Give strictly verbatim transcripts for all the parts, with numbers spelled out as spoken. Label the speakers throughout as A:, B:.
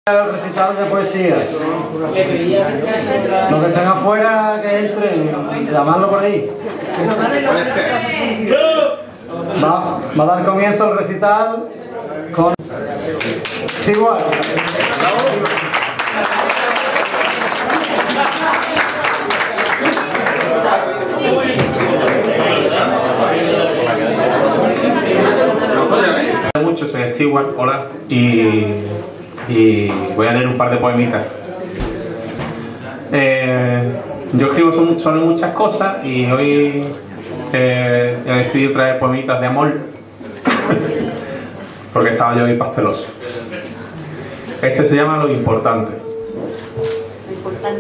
A: El recital de poesía. Los que están afuera, que entren, llamarlo por ahí. Va, va a dar comienzo el recital con Igual.
B: Mucho, soy Stewart, hola, y, y voy a leer un par de poemitas. Eh, yo escribo sobre muchas cosas y hoy eh, he decidido traer poemitas de amor porque estaba yo ahí pasteloso. Este se llama Lo Importante.
C: Lo importante.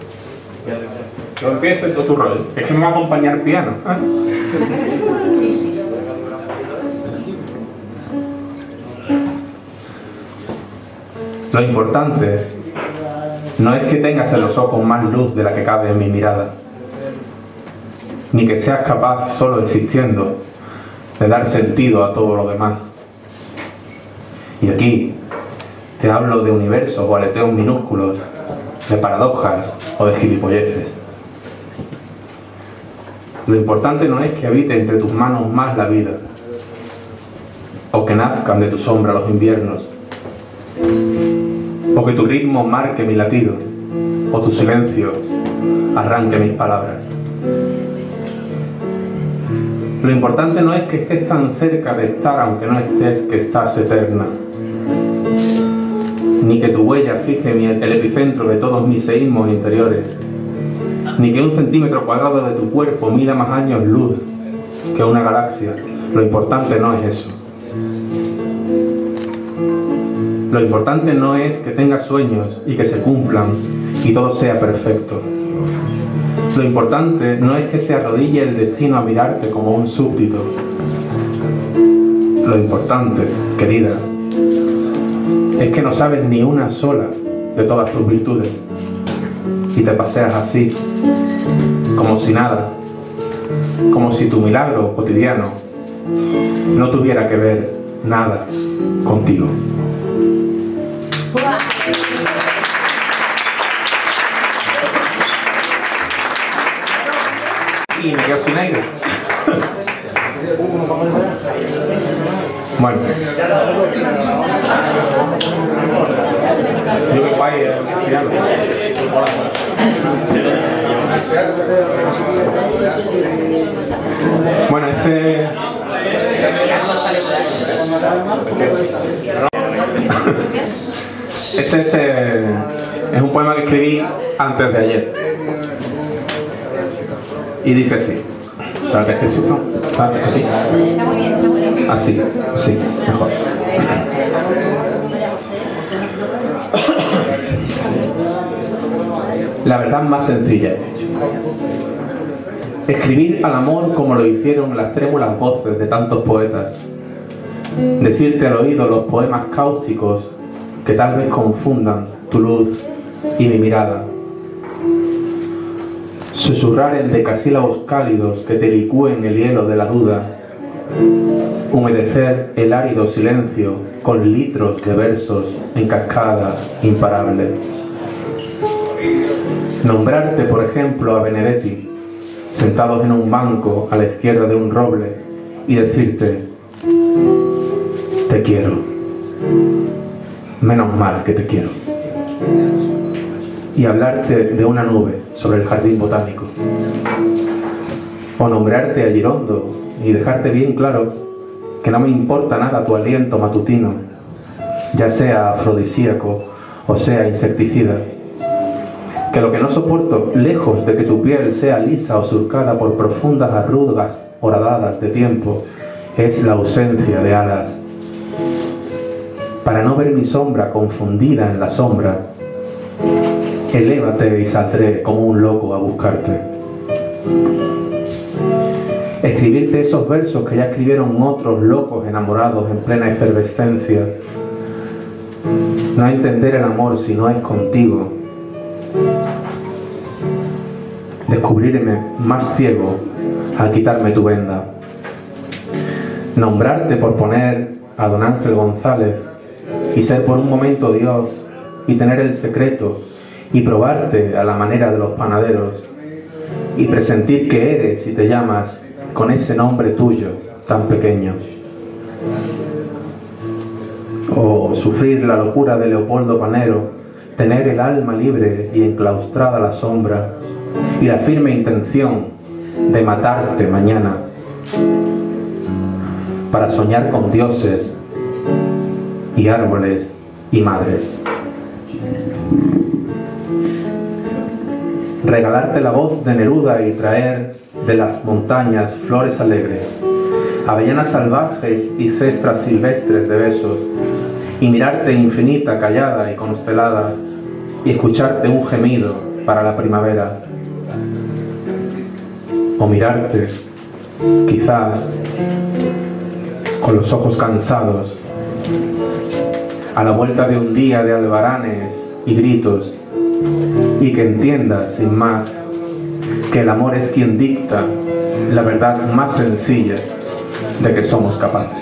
B: Yo empiezo y todo tu rol. Es que me va a acompañar el piano. ¿eh?
C: Sí, sí.
B: Lo importante no es que tengas en los ojos más luz de la que cabe en mi mirada, ni que seas capaz, solo existiendo, de dar sentido a todo lo demás. Y aquí te hablo de universos o aleteos minúsculos, de paradojas o de gilipolleces. Lo importante no es que habite entre tus manos más la vida, o que nazcan de tu sombra los inviernos, o que tu ritmo marque mi latido, o tu silencio arranque mis palabras. Lo importante no es que estés tan cerca de estar aunque no estés, que estás eterna, ni que tu huella fije el epicentro de todos mis seísmos interiores, ni que un centímetro cuadrado de tu cuerpo mida más años luz que una galaxia. Lo importante no es eso. Lo importante no es que tengas sueños y que se cumplan y todo sea perfecto. Lo importante no es que se arrodille el destino a mirarte como un súbdito. Lo importante, querida, es que no sabes ni una sola de todas tus virtudes y te paseas así, como si nada, como si tu milagro cotidiano no tuviera que ver nada contigo. Y me quedo sin aire. Bueno. Yo que guay, eh, tirando. Bueno, este... Este es, eh, es un poema que escribí antes de ayer. Y dice así. Espérate, es que esto está aquí.
C: Está muy bien, está muy bien.
B: Así, así, mejor. La verdad más sencilla. Escribir al amor como lo hicieron las trémulas voces de tantos poetas. Decirte al oído los poemas cáusticos que tal vez confundan tu luz y mi mirada. Susurrar en decasílabos cálidos que te licúen el hielo de la duda. Humedecer el árido silencio con litros de versos en cascada imparable. Nombrarte, por ejemplo, a Benedetti, sentados en un banco a la izquierda de un roble, y decirte: te quiero. Menos mal que te quiero. Y hablarte de una nube sobre el jardín botánico. O nombrarte a Girondo y dejarte bien claro que no me importa nada tu aliento matutino, ya sea afrodisíaco o sea insecticida. Que lo que no soporto, lejos de que tu piel sea lisa o surcada por profundas arrugas horadadas de tiempo, es la ausencia de alas. Para no ver mi sombra confundida en la sombra, elévate y saldré como un loco a buscarte. Escribirte esos versos que ya escribieron otros locos enamorados en plena efervescencia. No entender el amor si no es contigo. Descubrirme más ciego al quitarme tu venda. Nombrarte por poner a don Ángel González y ser por un momento Dios y tener el secreto y probarte a la manera de los panaderos y presentir que eres y te llamas con ese nombre tuyo tan pequeño. O sufrir la locura de Leopoldo Panero, tener el alma libre y enclaustrada a la sombra y la firme intención de matarte mañana para soñar con dioses y árboles y madres. Regalarte la voz de Neruda y traer de las montañas flores alegres, avellanas salvajes y cestras silvestres de besos, y mirarte infinita, callada y constelada, y escucharte un gemido para la primavera. O mirarte, quizás, con los ojos cansados, a la vuelta de un día de albaranes y gritos, y que entiendas, sin más, que el amor es quien dicta la verdad más sencilla de que somos capaces.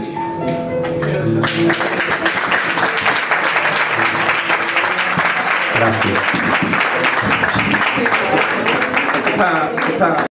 B: Gracias. Esa, esa